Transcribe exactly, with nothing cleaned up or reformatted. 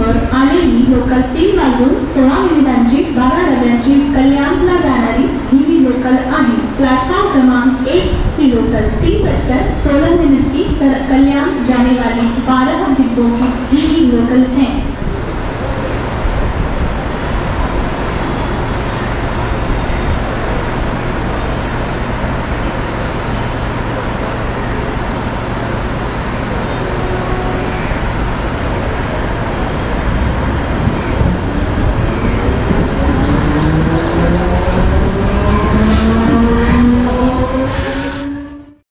आलेली लोकल तीन वाजून सोळा मिनिटांची बारा डब्यांची कल्याण